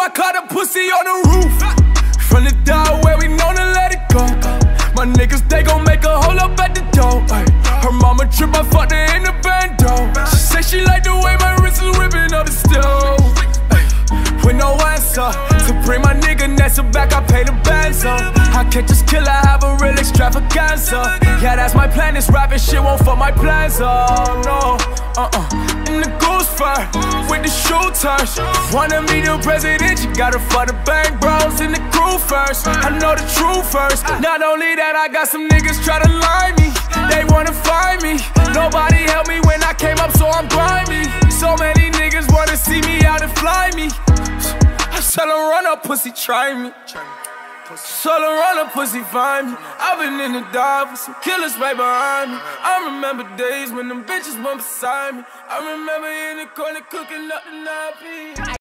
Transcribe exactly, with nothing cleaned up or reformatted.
I caught a pussy on the roof. From the dial where we known to let it go. My niggas, they gon' make a hole up at the door. Her mama trip, I fucked her in the bando. She say she like the way my wrist is whipping up the stove. With no answer, to bring my nigga Nessa back, I pay the bands up. I can't just kill her, have a real extravaganza. Yeah, that's my plan, this rapping shit won't fuck my plans up, no. Uh-uh, in the goose fur, with the shooters. Wanna meet the president, you gotta fuck the bank bros in the crew first. I know the truth first. Not only that, I got some niggas try to lie me. They wanna find me. Nobody helped me when I came up, so I'm grimy. So many niggas wanna see me out and fly me. I tell them run up, pussy, try me. Tell them run up, pussy, find me. I've been in the dark with some killers right behind me. I remember days when them bitches went beside me. I remember in the corner cooking up the nappy.